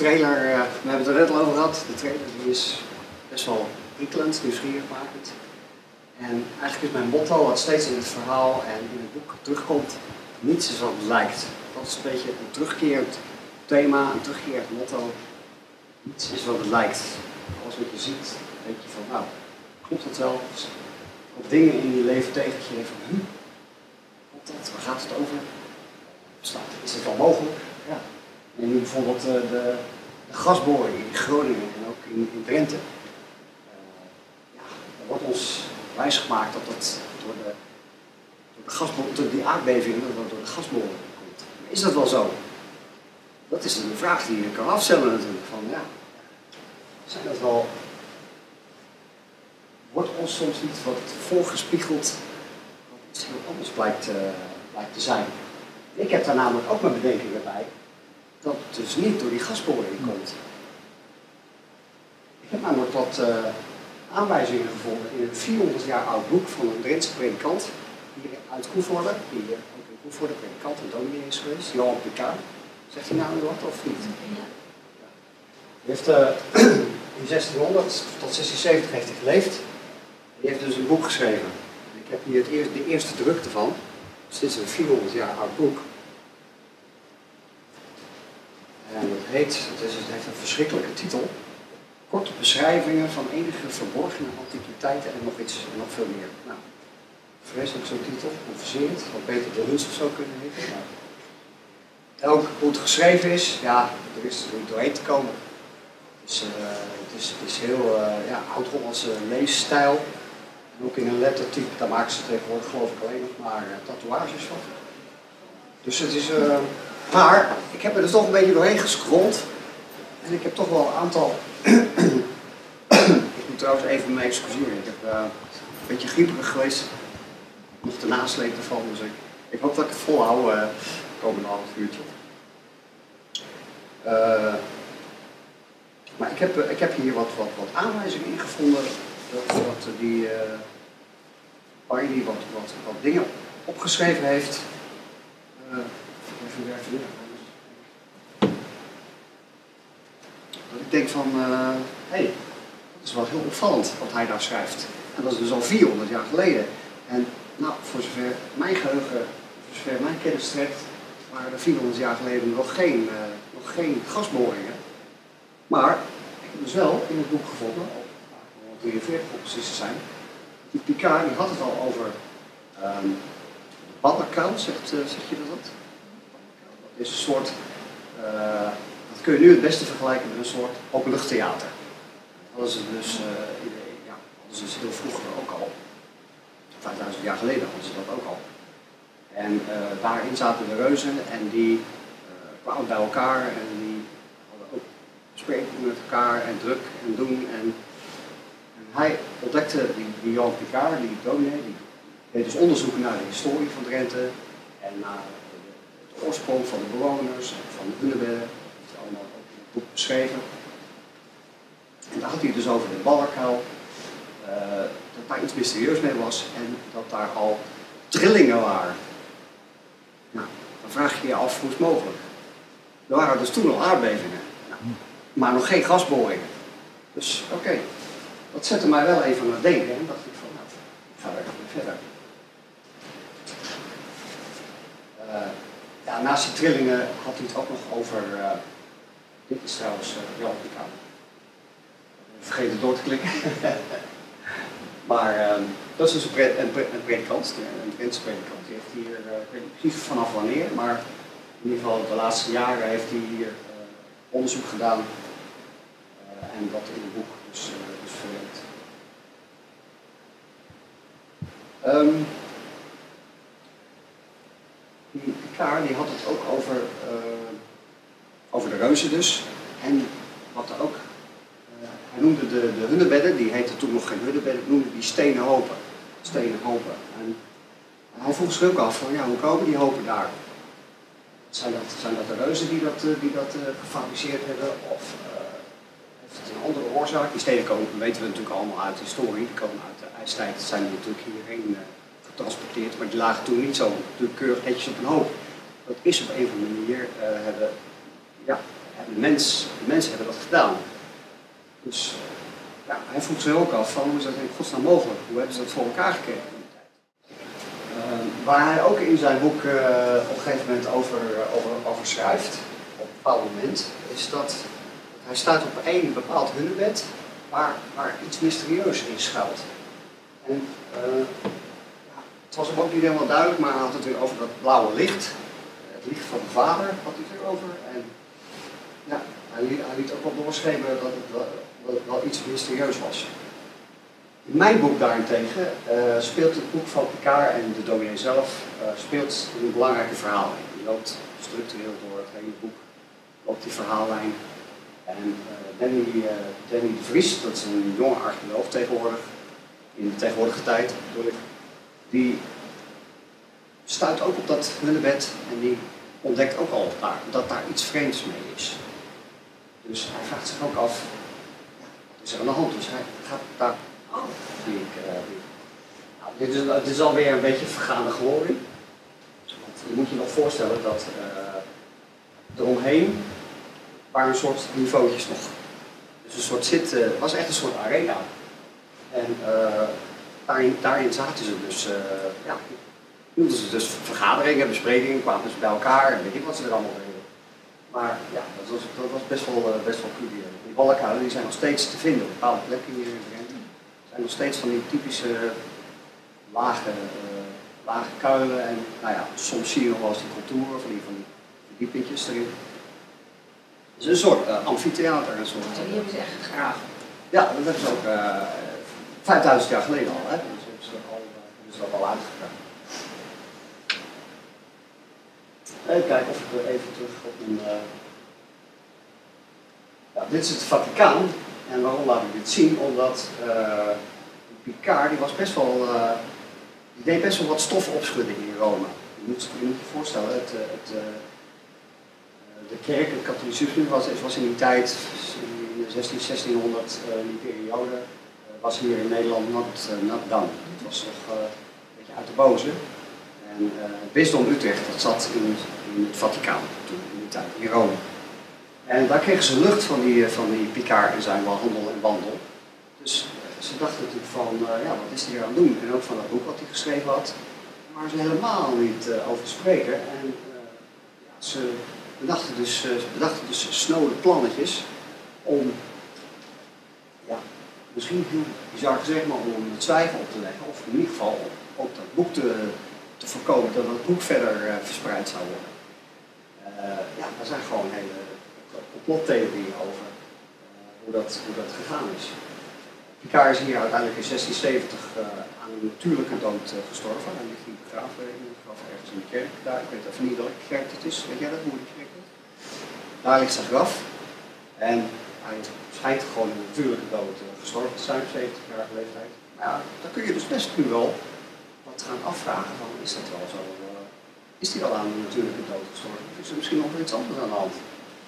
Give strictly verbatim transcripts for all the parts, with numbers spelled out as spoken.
trailer, uh, we hebben het er net al over gehad. De trailer die is best wel prikkelend, nieuwsgierigmakend. En eigenlijk is mijn motto, wat steeds in het verhaal en in het boek terugkomt, niets is wat het lijkt. Dat is een beetje een terugkerend thema, een terugkerend motto. Niets is wat het lijkt. Alles wat je ziet, denk je van, nou, klopt dat wel? Dus op dingen in je leven tegen dat je denkt van, hm, klopt dat? Waar gaat het over? Is het wel mogelijk? Ja. En nu bijvoorbeeld uh, de, de gasboring in Groningen en ook in, in Drenthe. Uh, ja, er wordt ons wijsgemaakt dat dat door de, door de gasboring, door die aardbevingen, dat dat door de gasboring komt. Maar is dat wel zo? Dat is een vraag die je kan afstellen natuurlijk. Van, ja, zijn dat wel... Wordt ons soms niet wat voorgespiegeld wat iets heel anders blijkt, uh, blijkt te zijn? Ik heb daar namelijk ook mijn bedenkingen bij dat het dus niet door die gasboring komt. Ik heb namelijk wat uh, aanwijzingen gevonden in een vierhonderd jaar oud boek van een Drentse predikant hier uit Koevoorde, die hier ook in Koevoorde predikant en dominee is geweest, Johan Picard. Zegt hij nou wat of niet? Ja. Hij heeft uh, in zestienhonderd tot zestienzeventig heeft hij geleefd. Hij heeft dus een boek geschreven. Ik heb hier het eerste, de eerste drukte van. Dus dit is een vierhonderd jaar oud boek. En het heet, het, is, het heeft een verschrikkelijke titel. Korte beschrijvingen van enige verborgene antiquiteiten en nog iets, en nog veel meer. Nou, vreselijk zo'n titel, onverzeerd, wat beter de Huns of zo kunnen heten. Nou, ook hoe het geschreven is, ja, er is er niet doorheen te komen. Het is, uh, het is, het is heel uh, ja, oud-Hollandse leesstijl. Ook in een lettertype, daar maken ze tegenwoordig geloof ik alleen nog maar uh, tatoeages van. Dus het is... Uh, maar, ik heb er dus toch een beetje doorheen gescrolld. En ik heb toch wel een aantal... ik moet trouwens even me excuseren. Ik heb uh, een beetje grieperig geweest. Nog de nasleep ervan, dus ik, ik hoop dat ik het volhoud uh, komende half uurtje. Uh, maar ik heb, uh, ik heb hier wat, wat, wat aanwijzingen in gevonden. Dat, dat die... Uh, waar die wat, wat, wat dingen opgeschreven heeft. Uh, even weer even dat ik denk van, hé, uh, hey, dat is wel heel opvallend wat hij daar schrijft. En dat is dus al vierhonderd jaar geleden. En nou, voor zover mijn geheugen, voor zover mijn kennis strekt, waren er vierhonderd jaar geleden nog geen, uh, nog geen gasboringen. Maar ik heb dus wel in het boek gevonden, op drieënveertig om precies te zijn, die Picard die had het al over um, de Badderkuil, zegt, uh, zeg je dat dat? Dat is een soort, uh, dat kun je nu het beste vergelijken met een soort openluchttheater. Dat is dus, uh, ja, dat is dus heel vroeger ook al, vijfduizend jaar geleden hadden ze dat ook al. En uh, daarin zaten de reuzen en die uh, kwamen bij elkaar en die hadden ook spreken met elkaar en druk en doen. En, hij ontdekte, die, die Johan Picard, die dominee, die deed dus onderzoek naar de historie van Drenthe en naar de, de oorsprong van de bewoners en van de hunebedden. Dat heeft hij allemaal ook in het boek beschreven. En daar had hij het dus over de Badderkuil, uh, dat daar iets mysterieus mee was en dat daar al trillingen waren. Nou, dan vraag je je af hoe het mogelijk. Er waren dus toen al aardbevingen, nou, maar nog geen gasboringen. Dus oké. Okay. Dat zette mij wel even aan het denken en dacht ik van, nou, ik ga er even verder. Uh, ja, naast die trillingen had hij het ook nog over, uh, dit is trouwens uh, Johan Picard. Vergeet het door te klikken. maar uh, dat is dus een, pre een, pre een predikant, een Drentse predikant. Die heeft hier, uh, ik weet niet precies vanaf wanneer, maar in ieder geval de laatste jaren heeft hij hier uh, onderzoek gedaan. Uh, en dat in het boek dus, uh, dus verwerkt. Um, die Picard die had het ook over, uh, over de reuzen dus. En wat er ook, uh, hij noemde de, de hunebedden, die heette toen nog geen hunebedden, noemde die stenen hopen. Stenen hopen. En hij vroeg zich ook af van, ja, hoe komen die hopen daar? Zijn dat, zijn dat de reuzen die dat, uh, die dat uh, gefabriceerd hebben? Of uh, heeft het een andere oorzaak? Die stenen komen, weten we natuurlijk allemaal uit de historie, die komen uit de ijstijd, zijn die natuurlijk hierheen uh, getransporteerd, maar die lagen toen niet zo natuurlijk keurig netjes op een hoop. Dat is op een of andere manier, uh, hebben, ja, ja, de, mens, de mensen hebben dat gedaan. Dus ja, hij vroeg zich ook af van hoe is dat in godsnaam mogelijk? Hoe hebben ze dat voor elkaar gekregen? Uh, waar hij ook in zijn boek uh, op een gegeven moment over, over, over schrijft, op een bepaald moment, is dat hij staat op één bepaald hunebed waar, waar iets mysterieus in schuilt. En uh, ja, het was hem ook niet helemaal duidelijk, maar hij had het weer over dat blauwe licht. Het licht van de vader had hij het weer over. En ja, hij, liet, hij liet ook wel doorschepen dat het wel, dat het wel iets mysterieus was. In mijn boek daarentegen uh, speelt het boek van Picard en de dominee zelf uh, speelt een belangrijke verhaallijn. Die loopt structureel door het hele boek, loopt die verhaallijn. En uh, Danny, uh, Danny de Vries, dat is een jonge archeoloog tegenwoordig, in de tegenwoordige tijd bedoel ik, die stuit ook op dat hunebed en die ontdekt ook al daar, dat daar iets vreemds mee is. Dus hij vraagt zich ook af, ja, wat is er aan de hand? Dus hij gaat daar. Oh, die ik, uh, die. Nou, dit, is, dit is alweer een beetje vergaande glorie. Want je moet je nog voorstellen dat uh, eromheen waren een soort niveautjes nog. Dus een soort zit, uh, was echt een soort arena. En uh, daarin, daarin zaten ze dus, uh, ja, hielden ze dus vergaderingen, besprekingen, kwamen ze bij elkaar en weet ik wat ze er allemaal deden. Maar ja, dat was, dat was best wel, uh, best wel curieus. Die balkhuilen die zijn nog steeds te vinden op bepaalde plekken hier in Drenthe. zijn nog steeds van die typische lage, uh, lage kuilen en nou ja, soms zie je nog wel eens die contouren van die, van die verdiepingjes erin. Het is een soort uh, amfitheater. Een soort, uh, die hebben ze echt gegraven. Ja, dat hebben ze ook uh, vijfduizend jaar geleden al, hè? Dus hebben ze al, uh, hebben ze dat al uitgegaan. Even kijken of ik even terug op een... Uh... Ja, dit is het Vaticaan. En waarom laat ik dit zien? Omdat uh, Picard die was best wel, uh, die deed best wel wat stofopschudding in Rome. Je moet je, moet je voorstellen, het, het, uh, de kerk, het katholicisme was, was in die tijd, in zestien, zestienhonderd, uh, in die periode, uh, was hier in Nederland not, uh, not done. Het was toch uh, een beetje uit de boze. En uh, het bisdom Utrecht, dat zat in, in het Vaticaan toen, in die tijd, in Rome. En daar kregen ze lucht van die, van die Picard en zijn handel en wandel. Dus ze dachten natuurlijk van, uh, ja, wat is hij hier aan het doen? En ook van dat boek wat hij geschreven had, waar ze helemaal niet uh, over spreken. En uh, ja, ze bedachten dus, uh, bedachten dus snode plannetjes om, ja, misschien heel bizar gezegd, maar om het zwijgen op te leggen. Of in ieder geval ook dat boek te, te voorkomen, dat het boek verder uh, verspreid zou worden. Uh, ja, daar zijn gewoon hele complottheorieën over uh, hoe, dat, hoe dat gegaan is. Picard is hier uiteindelijk in zestien zeventig uh, aan een natuurlijke dood uh, gestorven. Hij ligt hier begraven in een graf ergens in de kerk. Daar, ik weet even niet welke kerk het is. Weet jij dat? Hoe die kerk is? Daar ligt zijn graf. En hij schijnt gewoon in een natuurlijke dood uh, gestorven te zijn, zeventig-jarige leeftijd. Maar ja, dan kun je dus best nu wel wat gaan afvragen van, is dat wel zo? Uh, is hij al aan een natuurlijke dood gestorven? Of is er misschien nog iets anders aan de hand?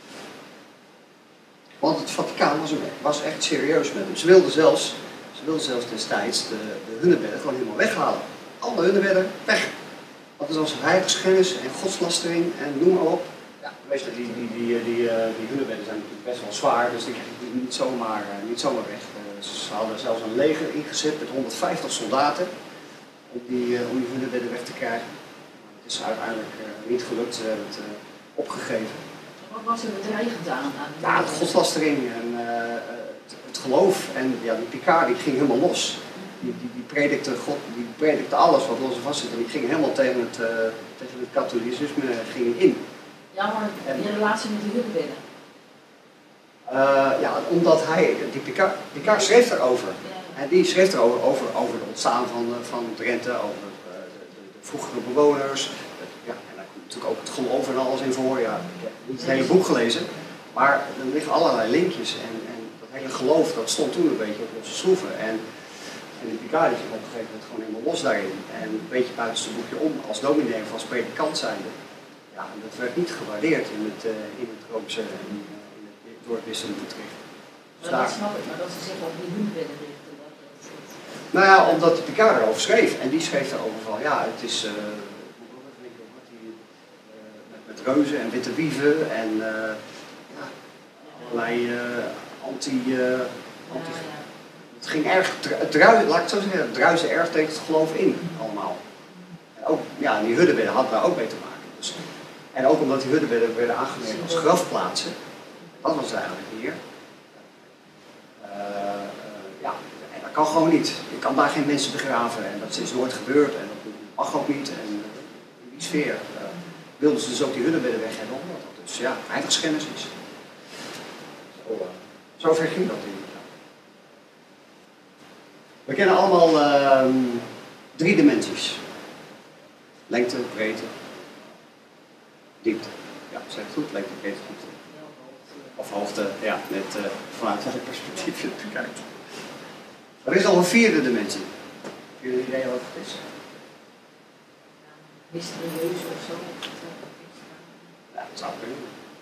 Want het Vaticaan was, was echt serieus met hem. Ze wilden zelfs, ze wilden zelfs destijds de, de hunebedden gewoon helemaal weghalen. Alle hunebedden weg. Dat is als heiligschennis en godslastering en noem maar op. Ja, weet je, die, die, die, die, die, die hunebedden zijn natuurlijk best wel zwaar, dus die krijg je niet zomaar, niet zomaar weg. Ze hadden zelfs een leger ingezet met honderdvijftig soldaten om die, om die hunebedden weg te krijgen. Maar het is uiteindelijk niet gelukt, ze hebben het opgegeven. Wat was er bedreigend aan? aan ja, het godslastering en uh, het, het geloof. En ja, die Picard die ging helemaal los. Die, die, die, predikte God, die predikte alles wat los en vast zit. En die ging helemaal tegen het, uh, tegen het katholicisme ging in. Ja, maar en, die relatie met die hunebedden? Uh, ja, omdat hij, die Picard, Picard schreef daarover. Ja. En die schreef erover over, over het ontstaan van, van Drenthe, over uh, de, de, de vroegere bewoners. Ja, en daar komt natuurlijk ook het geloof en alles in voor. Ja, ik heb niet het hele boek gelezen, maar er liggen allerlei linkjes. En, en dat hele geloof, dat stond toen een beetje op onze schroeven. En, en die Picard ging op een gegeven moment gewoon helemaal los daarin. En een beetje buiten zijn boekje om, als dominee of als predikant zijnde. Ja, en dat werd niet gewaardeerd in het, uh, in het Roomse en in, uh, in het, door het bisdom Utrecht. Dus dat snap ik, maar dat ze zich op die hunebedden richten. Nou ja, omdat Picard erover schreef. En die schreef erover van, ja, het is... Uh, met reuzen en witte wieven en uh, ja, allerlei uh, anti... Uh, anti ja, ja. Het ging erg, het druisen, laat ik het zo zeggen, het druisen erg tegen het geloof in, allemaal. En ook, ja, die huddebedden hadden daar ook mee te maken. Dus, en ook omdat die huddebedden werden aangemerkt als grafplaatsen, dat was het eigenlijk hier. Uh, uh, ja, en dat kan gewoon niet. Je kan daar geen mensen begraven en dat is nooit gebeurd en dat mag ook niet. En uh, in die sfeer uh, wilden ze dus ook die huddebedden weg hebben, omdat dat dus ja, heiligschennis is. Zo, uh, zover ging dat in. We kennen allemaal uh, drie dimensies. Lengte, breedte, diepte. Ja, zeg het goed, lengte, breedte, diepte. Of hoogte, ja, net uh, vanuit welk perspectief je het kijkt. Er is nog een vierde dimensie. Heb jullie een idee wat het is? Mysterieus of zo. Ja, dat zou kunnen.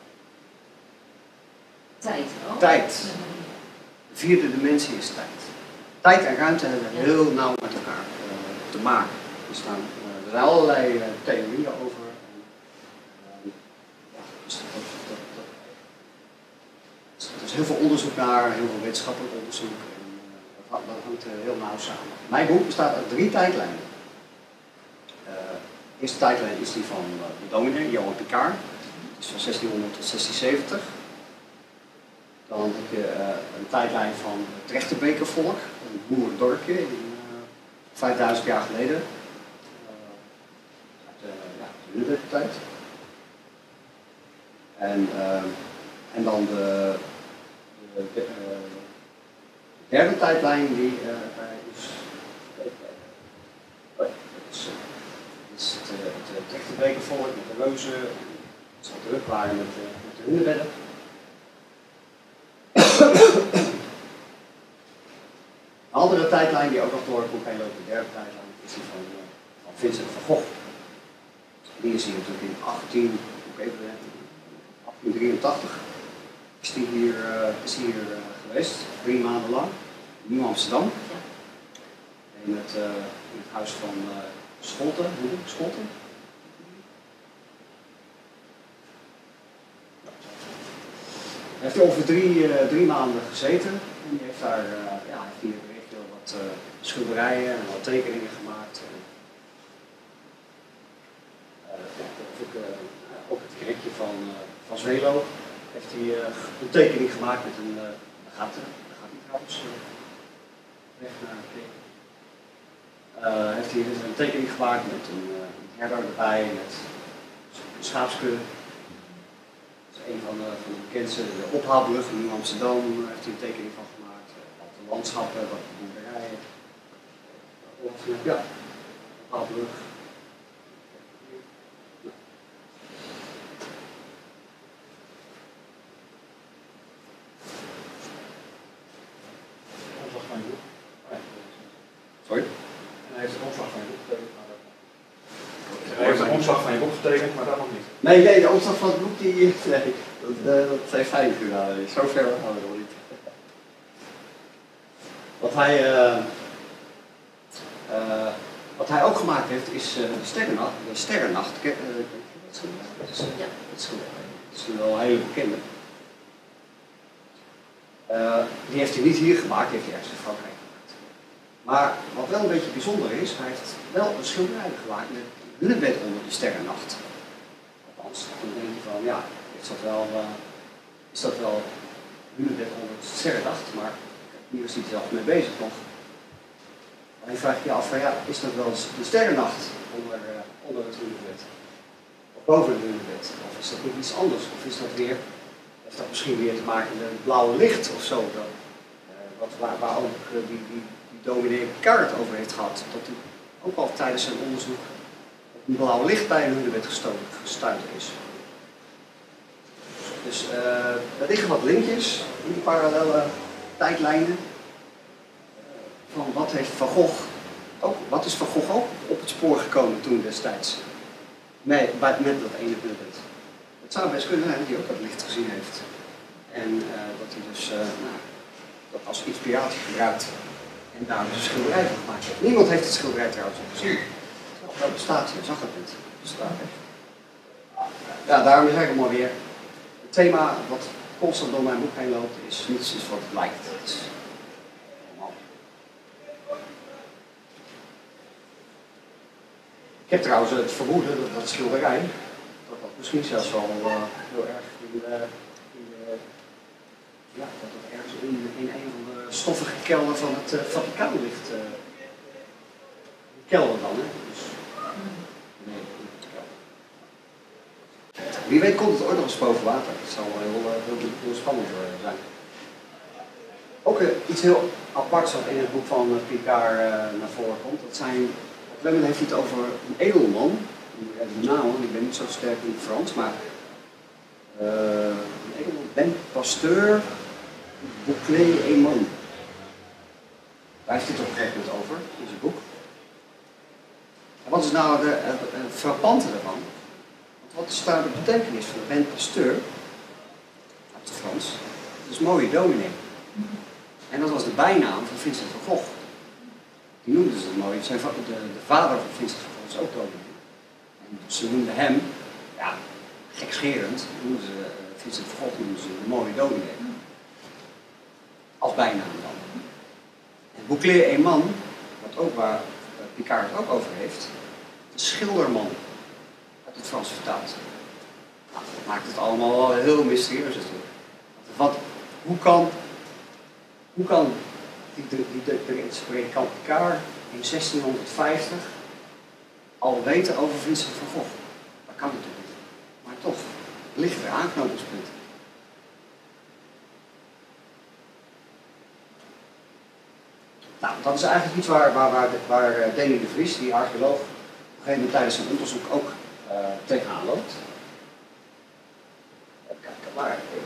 Tijd. Oh. Tijd. De vierde dimensie is tijd. Tijd en ruimte hebben heel nauw met elkaar uh, te maken. Er, staan, uh, er zijn allerlei uh, theorieën over. En, uh, ja, dus dat, dat, dat, dat, er is heel veel onderzoek naar, heel veel wetenschappelijk onderzoek. En, uh, dat, dat hangt uh, heel nauw samen. Mijn boek bestaat uit drie tijdlijnen. Uh, de eerste tijdlijn is die van uh, de dominee, Johan Picard. Die is van zestienhonderd tot zestienzeventig. Dan heb je uh, een tijdlijn van het Trechterbekervolk, een boerendorpje in uh, vijfduizend jaar geleden. Uh, uit de, ja, de Hunebedtijd. En, uh, en dan de, de, de, uh, de derde tijdlijn die uh, is, uh, dat is, uh, is het, uh, het Trechterbekervolk met de reuzen, het zal druk waren met, uh, met de hunebedden. Een andere tijdlijn die ook nog door het boek heen loopt, de derde tijdlijn, is die van, uh, van Vincent van Gogh. Die is hier natuurlijk in achttien, even, achttien drieëntachtig is die hier, uh, is hier uh, geweest, drie maanden lang, in Nieuw Amsterdam. In het, uh, in het huis van uh, Scholten, hoe noem ik Scholten? Hij heeft over drie, uh, drie maanden gezeten en die heeft daar uh, ja, heeft hier heel wat uh, schilderijen en wat tekeningen gemaakt. En, uh, ook, uh, ook het kerkje van, uh, van Zwelo heeft hij uh, een tekening gemaakt met een, uh, daar gaat, uh, daar gaat hij trouwens uh, weg naar de kerk. Uh, heeft hij een tekening gemaakt met een, uh, een herder erbij, met een schaapskudde. Een van de, van de bekendste, de Ophaalbrug in Nieuw Amsterdam, heeft hij een tekening van gemaakt. Wat de landschappen, wat de boerderijen. Ja, Ophaalbrug. Omslag van je boek. Sorry? En hij heeft de omslag van je boek getekend. Hij heeft de omslag van je boek getekend, maar dat nog niet. Nee, nee, de opslag van het boek, die, nee, dat, uh, dat heeft hij niet gedaan. Zo ver gaan we nog niet. Wat hij, uh, uh, wat hij ook gemaakt heeft, is uh, de Sterrennacht. De Sterrennacht. Uh, dat is, Ja. dat is, dat is wel een hele bekende. Uh, die heeft hij niet hier gemaakt, die heeft hij ergens in Frankrijk gemaakt. Maar wat wel een beetje bijzonder is, hij heeft wel een schilderij gemaakt met Hunebed onder de Sterrennacht. Althans, dan denk je van, ja, is dat wel, uh, is dat wel Hunebed onder de Sterrennacht, maar hier is hij zelf mee bezig nog. En dan vraag je je af van, ja, is dat wel de Sterrennacht onder, uh, onder het Hunebed? Of boven het Hunebed? Of is dat niet iets anders? Of is dat weer, heeft dat misschien weer te maken met het blauwe licht of zo? Dan, uh, wat, waar, waar ook uh, die, die, die dominee Picard over heeft gehad, dat hij ook al tijdens zijn onderzoek een blauw licht bij een hunebed gestuurd is. Dus uh, er liggen wat linkjes in die parallele tijdlijnen. Van wat heeft Van Gogh ook, wat is Van Gogh ook op het spoor gekomen toen destijds? Nee, bij, met dat ene hunebed. Het zou best kunnen zijn dat hij ook dat licht gezien heeft. En uh, dat hij dus uh, nou, dat als inspiratie gebruikt en daar dus een schilderij van gemaakt heeft. Niemand heeft het schilderij trouwens al gezien. Dat bestaat hier, zag het niet. Bestaat echt. Ja, daarom is eigenlijk maar weer het thema wat constant door mijn boek heen loopt, is niets is wat het lijkt. Het is normaal. Ik heb trouwens het vermoeden dat dat schilderij, dat dat misschien zelfs wel uh, heel erg in de, in de, ja, dat dat ergens in, in een van de stoffige kelder van het uh, Vaticaan ligt. Uh, kelder dan, hè? Dus, nee, niet kelder. Wie weet komt het ooit nog eens boven water. Het zal wel heel, heel, heel spannend zijn. Ook uh, iets heel aparts wat in het boek van uh, Picard uh, naar voren komt. Dat zijn, Clement heeft het over een edelman. De naam, ik ben niet zo sterk in het Frans, maar uh, een edelman, Ben Pasteur Bouclé-Aymon. Daar heeft hij het op een gegeven moment over in zijn boek. En wat is nou de, het, het frappante ervan? Want wat is nou de betekenis van Ben Pasteur, uit het Frans? Dat is mooie dominee. En dat was de bijnaam van Vincent van Gogh. Die noemden ze het mooi. Zijn, de, de vader van Vincent van Gogh was ook dominee. En ze noemden hem, ja, gekscherend, noemden ze, uh, Vincent van Gogh noemden ze de mooie dominee. Als bijnaam dan. En Bouclé-Aymon, wat ook waar Picard het ook over heeft, de schilderman, uit het Frans vertaald. Nou, dat maakt het allemaal wel heel mysterieus natuurlijk. Wat, hoe kan, hoe kan die, die, die, die, die predikant Picard in zestienhonderdvijftig al weten over Vincent van Gogh? Dat kan natuurlijk niet. Maar toch, liggen er aanknopingspunten. Nou, dat is eigenlijk iets waar, waar, waar, waar Deni de Vries, die archeoloog, op een gegeven moment tijdens zijn onderzoek ook uh, tegenaan loopt. Even kijken, waar ik.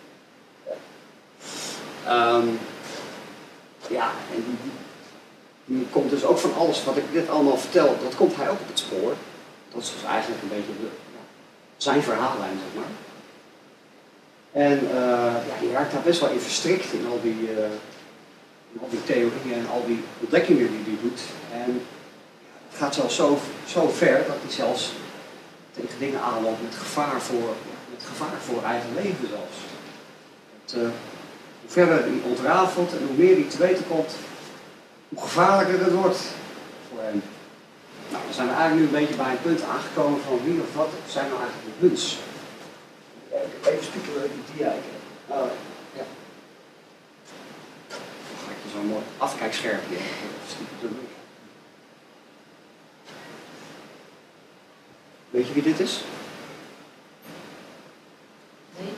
Ja, um, ja en die, die, die komt dus ook van alles wat ik dit allemaal vertel, dat komt hij ook op het spoor. Dat is dus eigenlijk een beetje de, ja, zijn verhaallijn, zeg maar. En uh, ja, die raakt daar best wel in verstrikt in al die... Uh, al die theorieën en al die ontdekkingen die hij doet. En het gaat zelfs zo, zo ver dat hij zelfs tegen dingen aanloopt met gevaar voor, met gevaar voor eigen leven zelfs. Het, uh, hoe verder hij ontrafelt en hoe meer hij te weten komt, hoe gevaarlijker het wordt voor hem. Nou, dan zijn we eigenlijk nu een beetje bij een punt aangekomen van wie of wat zijn nou eigenlijk de huns. Even spiekelen die dia. Uh, ja. Zo'n mooi afkijkschermpje. Weet je wie dit is? Nee.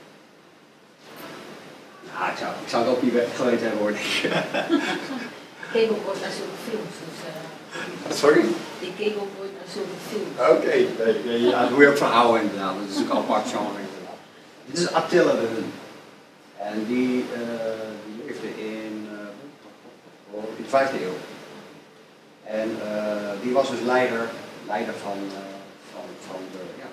Nou, ik zou, ik zou het ook niet geweten hebben hoor. Ik keek ook ooit naar zulke films. Dus, uh, Sorry? ik keek ook ooit naar zulke films. Oké, okay. nee, ja, daar moet je ook van houden inderdaad. Dat is natuurlijk al apart genre inderdaad. Dit is Attila de Hun. En die, uh, die leefde in... Uh, in de vijfde eeuw. En uh, die was dus leider, leider van, uh, van, van de, ja.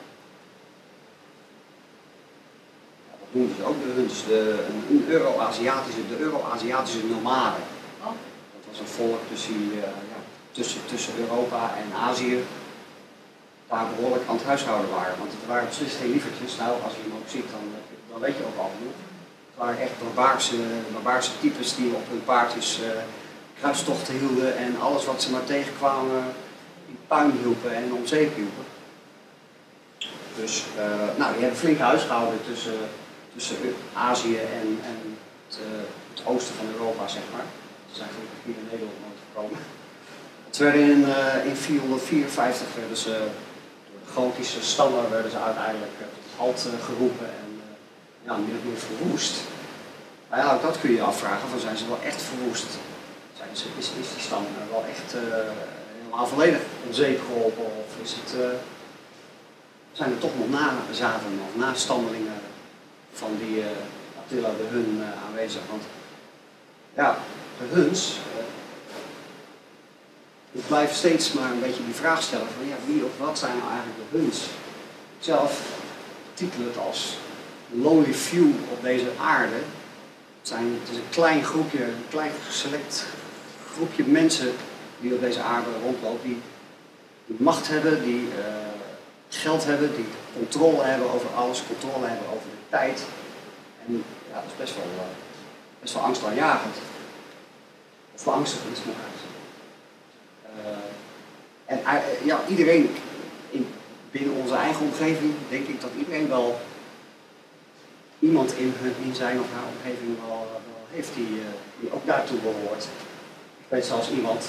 ja, dat noemen ze ook de Huns, de, een Euro-Aziatische, de Euro-Aziatische nomaden. Oh. Dat was een volk tussen, uh, ja, tussen, tussen Europa en Azië, waar behoorlijk aan het huishouden waren. Want het waren precies geen lievertjes. Nou, als je hem ook ziet, dan, dan weet je ook al genoeg. Het waren echt barbaarse, barbaarse types die op hun paardjes uh, kruistochten hielden en alles wat ze maar tegenkwamen in puin hielpen en om zeep hielpen. Dus uh, nou, die hebben flink huisgehouden tussen, tussen Azië en, en het, uh, het oosten van Europa, zeg maar. Ze zijn gelukkig hier in Nederland nooit gekomen. Het werden in, uh, in vierhonderdvierenvijftig werden ze door de gotische stammen werden ze uiteindelijk uh, tot halt uh, geroepen en uh, ja, min of meer verwoest. Nou ja, ook dat kun je je afvragen, van zijn ze wel echt verwoest? Zijn ze, is, is die stam wel echt uh, helemaal volledig om zeep geholpen of is het, uh, zijn er toch nog nazaten of nastammelingen van die uh, Attila de Hun uh, aanwezig? Want ja, de Huns, uh, ik blijf steeds maar een beetje die vraag stellen van ja, wie of wat zijn nou eigenlijk de Huns? Ik zelf titel het als lonely few op deze aarde. Het, zijn, het is een klein groepje, een klein select groepje mensen die op deze aarde rondlopen, die, die macht hebben, die uh, geld hebben, die controle hebben over alles, controle hebben over de tijd. En ja, dat is best wel, uh, best wel angstaanjagend. Of beangstigend, moet ik eigenlijk zeggen. Uh, en uh, ja, iedereen in, binnen onze eigen omgeving, denk ik dat iedereen wel iemand in, in zijn of haar omgeving wel, wel heeft die, uh, die ook daartoe behoort. Ik weet zelfs iemand.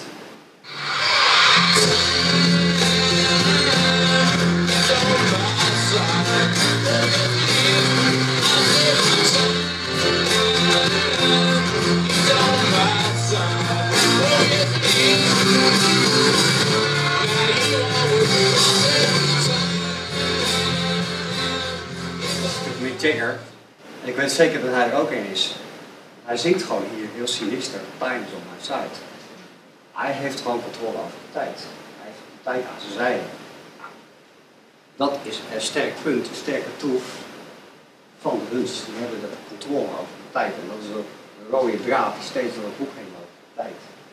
Mick Jagger. En ik weet zeker dat hij er ook een is. Hij zingt gewoon hier heel sinister. Time is on my side. Hij heeft gewoon controle over de tijd. Hij heeft de tijd aan zijn zijde. Dat is een sterk punt, een sterke troef van de Huns. Die hebben de controle over de tijd. En dat is ook een rode draad die steeds door het boek heen loopt. Tijd.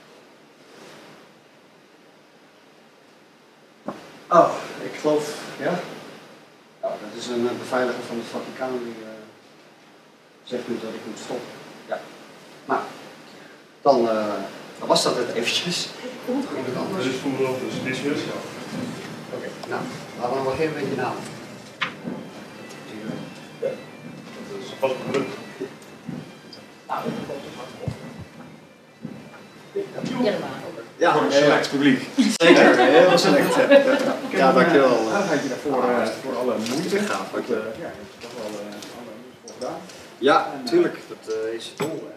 Oh, ik geloof, ja. Oh, dat is een beveiliger van het Vaticaan die uh, zegt nu dat ik moet stoppen. Ja. Nou, dan, uh, dan was dat het eventjes. Dus ik voel wel, dus dit is heel snel. Oké, nou, laten we nog even met je naam. Ja, dat is vast product. Nou, helemaal. Ja, voor een select publiek. Zeker, heel select. Ja, dankjewel. Een aardigheidje daarvoor Ah, uh, voor alle moeite. Gaaf, Dat, uh, ja, je hebt toch wel uh, alle moeite voor gedaan. Ja, natuurlijk. Dat uh, is het doel.